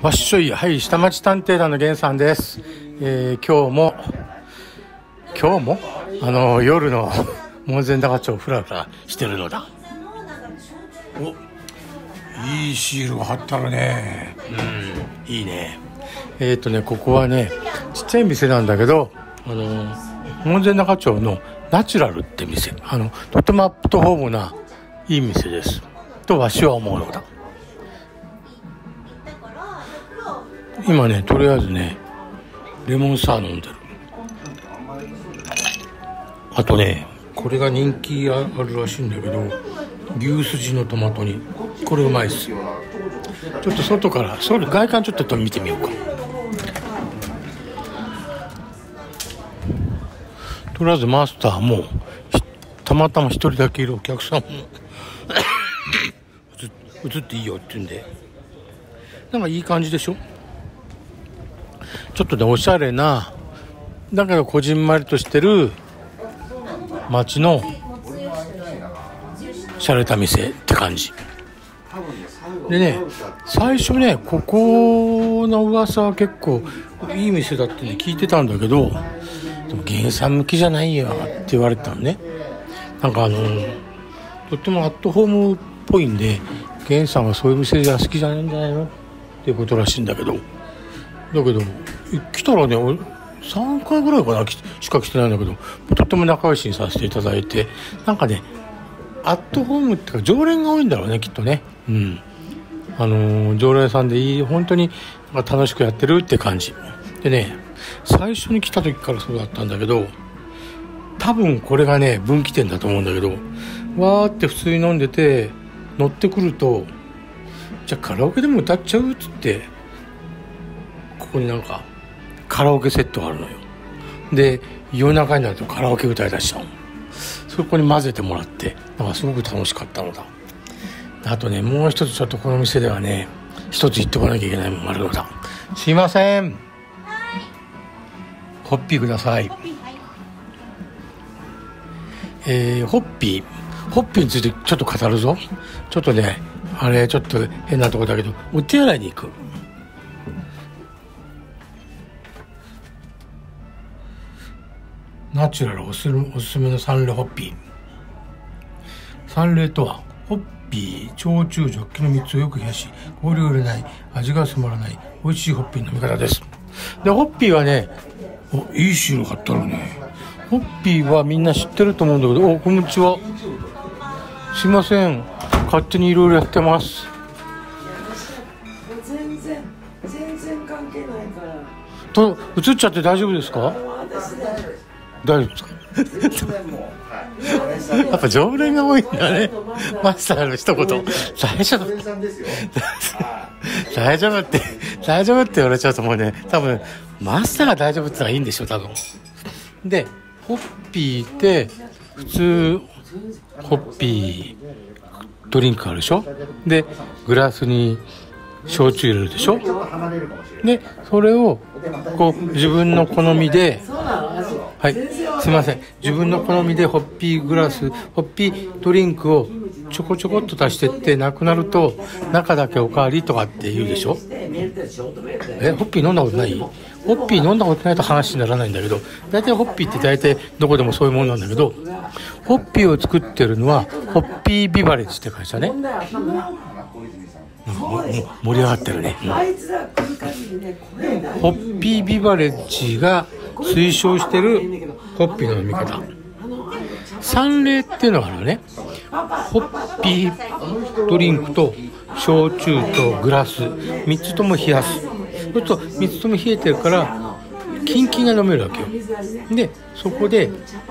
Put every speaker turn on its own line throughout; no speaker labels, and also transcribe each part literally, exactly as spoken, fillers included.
わっしょい、はい、下町探偵団の源さんです。えー、今日も今日もあの夜の門前仲町をフラフラしてるのだ。お、いいシールが貼ってあるね。うん、いいね。えっとねここはねちっちゃい店なんだけど、あの門前仲町のナチュラルって店、あのとてもアップトホームないい店ですとわしは思うのだ。今ねとりあえずねレモンサワー飲んでる。あとねこれが人気あるらしいんだけど、牛すじのトマト煮、これうまいっす。ちょっと外からそれ外観ちょっと見てみようか。とりあえずマスターもたまたま一人だけいるお客さんも映っていいよって言うんで、なんかいい感じでしょ。ちょっとねおしゃれなだけどこじんまりとしてる街の洒落た店って感じでね、最初ねここの噂は結構いい店だって、ね、聞いてたんだけど、でも源さん向きじゃないよって言われてたのね。なんかあのとってもアットホームっぽいんで、源さんはそういう店が好きじゃないんじゃないのっていうことらしいんだけど、だけど来たらねさんかいぐらいかなしか来てないんだけど、とっても仲良しにさせていただいて、なんかねアットホームっていうか常連が多いんだろうねきっとね。うん、あのー、常連さんでいい、本当に楽しくやってるって感じでね、最初に来た時からそうだったんだけど、多分これがね分岐点だと思うんだけど、わーって普通に飲んでて乗ってくると、じゃあカラオケでも歌っちゃうっつって、ここになんかカラオケセットがあるのよ。で夜中になるとカラオケ歌い出しちゃうの。そこに混ぜてもらって、なんかすごく楽しかったのだ。あとねもう一つちょっとこの店ではね一つ言っておかなきゃいけないものがあるのだ。すいません、はい、ホッピーください。えー、ホッピーホッピーについてちょっと語るぞ。ちょっとねあれちょっと変なとこだけど、お手洗いに行く。ナチュラルおすすめの三例ホッピー。三例とはホッピー、焼酎、ジョッキのみっつをよく冷やし氷を入れない味が染まらない美味しいホッピーの飲み方です。でホッピーはね、おいいシール買ったらね、ホッピーはみんな知ってると思うんだけど、おこんにちは、すいません勝手にいろいろやってます。
全然全然関係ないから
と映っちゃって大丈夫ですか？大丈夫ですか？やっぱ常連が多いんだね。マスターの一言大丈夫大丈夫って大丈夫って言われちゃうと思うね。多分マスターが大丈夫ってのはいいんでしょ多分。でホッピーって普通ホッピードリンクあるでしょ。でグラスに焼酎入れるでしょ。でそれをこう自分の好みで、はい、すいません、自分の好みでホッピーグラスホッピードリンクをちょこちょこっと足してってなくなると中だけおかわりとかって言うでしょ。えホッピー飲んだことない？ホッピー飲んだことないと話にならないんだけど、大体ホッピーって大体どこでもそういうものなんだけど、ホッピーを作ってるのはホッピービバレッジって会社ね。うん、盛り上がってるね、うん、ホッピービバレッジが推奨してるホッピーの飲み方、三例っていうのがあるのね。ホッピードリンクと焼酎とグラスみっつとも冷やす。そうするとみっつとも冷えてるからキンキンが飲めるわけよ。でそこで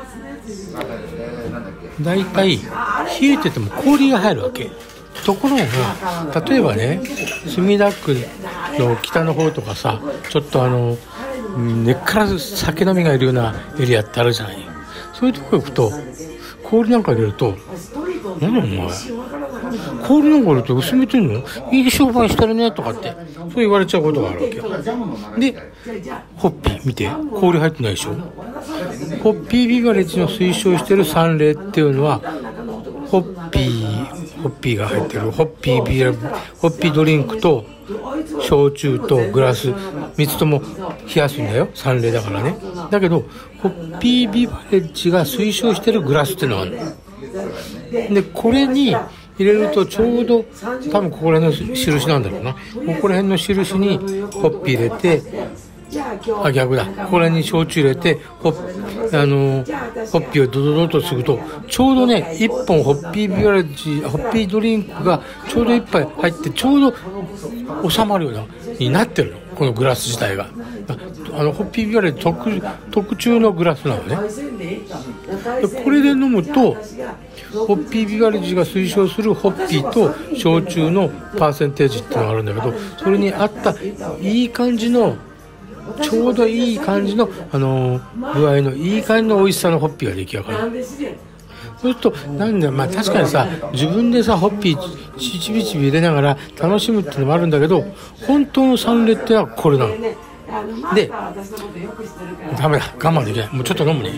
だいたい冷えてても氷が入るわけ。ところが例えばね墨田区の北の方とかさ、ちょっとあの根っから酒飲みがいるようなエリアってあるじゃない。そういうところ行くと氷なんか入れると、何お前氷なんか入れると薄めてんのいい商売してるねとかってそう言われちゃうことがあるわけよ。でホッピー見て氷入ってないでしょ。ホッピービバレッジの推奨してる三例っていうのはホッピーホッピーが入ってるホッピービールホッピードリンクと焼酎とグラスみっつとも冷やすんだよ、さんれいだからね。だけどホッピービバレッジが推奨してるグラスっていうのがあるので、これに入れるとちょうど多分ここら辺の印なんだろうな、ここら辺の印にホッピー入れて、あ逆だ、ここら辺に焼酎入れてホッ、あのホッピーをドドドとするとちょうどねいっぽんホッピービバレッジホッピードリンクがちょうどいっぱい入ってちょうど収まるようなになってるの、このグラス自体が。あのホッピービバレッジ 特, 特注のグラスなのね。でこれで飲むとホッピービバレッジが推奨するホッピーと焼酎のパーセンテージっていうのがあるんだけど、それに合ったいい感じのちょうどいい感じの、あのー、具合のいい感じの美味しさのホッピーが出来上がる。そうするとなんだ、まあ、確かにさ自分でさホッピーちちびちび入れながら楽しむっていうのもあるんだけど、本当のサンレってはこれなので、ダメだ、我慢できない、もうちょっと飲むね。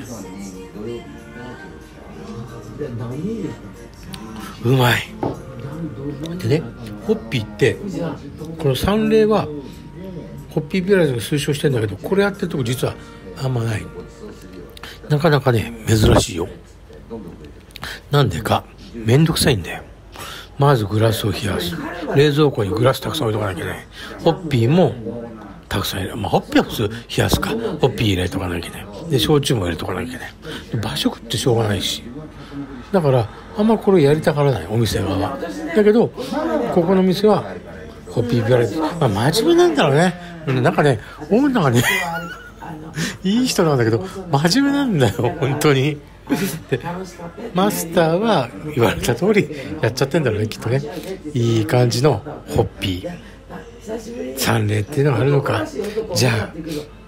うまい。でね、ホッピーってこのサンレはホッピービバレッジが推奨してるんだけど、これやってるとこ実はあんまない、なかなかね珍しいよ。なんでかめんどくさいんだよ。まずグラスを冷やす、冷蔵庫にグラスたくさん置いとかなきゃいけない。ホッピーもたくさん入れる、まあ、ホッピーは普通冷やすか、ホッピー入れとかなきゃいけない。で焼酎も入れとかなきゃいけない。場食ってしょうがないし、だからあんまこれやりたがらないお店側は。だけどここの店はホッピービバレッジ、まあ、真面目なんだろうね。なんかねオーナーがねいい人なんだけど真面目なんだよ本当に。でマスターは言われた通りやっちゃってんだろうねきっとね。いい感じのホッピーさんれいっていうのがあるのか。じゃあ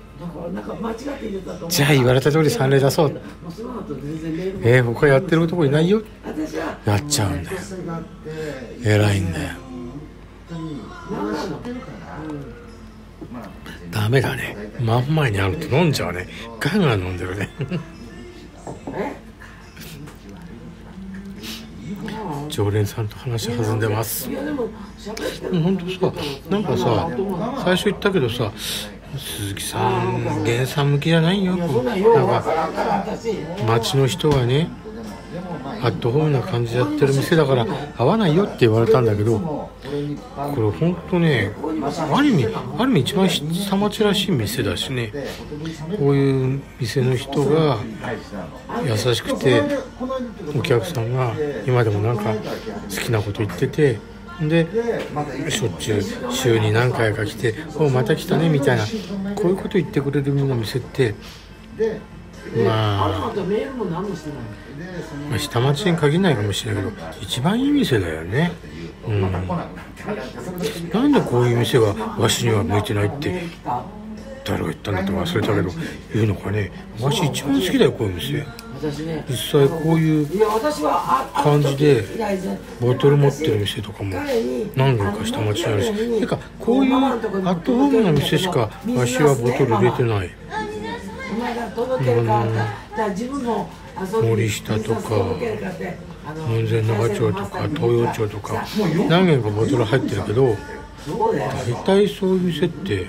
じゃあ言われた通りさんれい出そう。えー、他やってるとこいないよ、やっちゃうんだよ。偉いんだよ。ダメだね、真ん前にあると飲んじゃうね。ガンガン飲んでるね常連さんと話弾んでます。本当さ、なんかさ最初言ったけどさ、鈴木さん原産向きじゃないよ。なんか町の人がねアットホームな感じでやってる店だから合わないよって言われたんだけど、これ本当ねある意味ある意味一番下町らしい店だしね。こういう店の人が優しくてお客さんが今でもなんか好きなこと言ってて、でしょっちゅう週に何回か来ておまた来たねみたいな、こういうこと言ってくれるような店ってまあ、まあ下町に限らないかもしれないけど一番いい店だよね。うん、なんでこういう店がわしには向いてないって誰が言ったんだって忘れたけど言うのかね。わし一番好きだよこういう店。実際こういう感じでボトル持ってる店とかも何軒か下町にあるし、てかこういうアットホームな店しかわしはボトル入れてない。うん、森下とか門前仲町とか東洋町とか何軒かボトル入ってるけど、大体そういう店って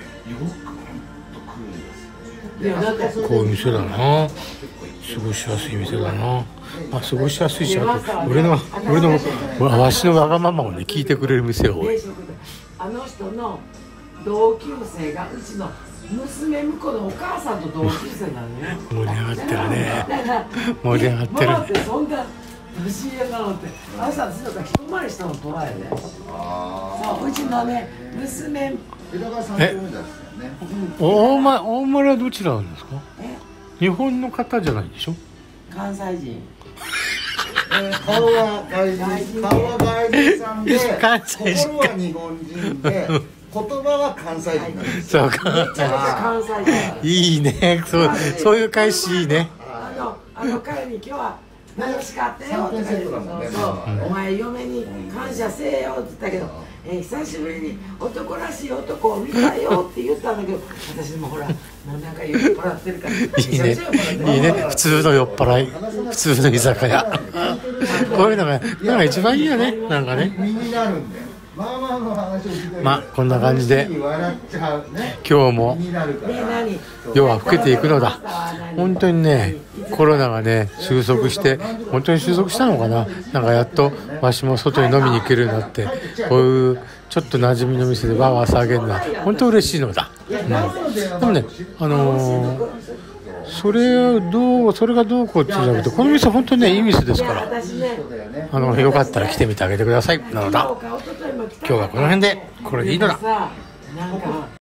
こういう店だな、過ごしやすい店だな。まあ、過ごしやすいし、あと俺の俺のわしのわがままをね聞いてくれる店が多い。
あの人の同級生がうちの娘婿のお母さんと同級生なのね。
盛り上がってるね。盛り上がってるね。
ってそんな年上なのって、あの人はずっと一回りしたの捉えね。そううちのね娘。
え、大村大村はどちらなんですか？日本の方じゃないでしょ？
関西人。
えー、顔は外人、顔は外人さんで、
関西人
心は日本人で。言葉は関西人なんです
よ。
そう
か。
関西人。
いいね。そうそういう返しいいね。
あのあの彼に今日は楽しかったよとか言って、そうそうお前嫁に感謝せえよって言ったけど、えー、久しぶりに男らしい男を見たよって言ったんだけど、私もほらもうなんか酔っ払ってるから。い
いね。いいね。普通の酔っ払い、普通の居酒屋。こういうのがなんか一番いいよね。なんかね。
身になるんで。 まあまあの話を聞いてる。
まあこんな感じで
笑っちゃうね。
今日も
気になるから。
夜は更けていくのだ。本当にねコロナがね収束して本当に収束したのかな。なんかやっとわしも外に飲みに行けるようになってこういうちょっと馴染みの店でわーわー騒げるのは本当嬉しいのだ、うん、でもねあのー、それどうそれがどうこうっていうんじゃなくてこの店本当にねいい店ですからあのよかったら来てみてあげてくださいなのだ。今日はこの辺でこれでいいのだ。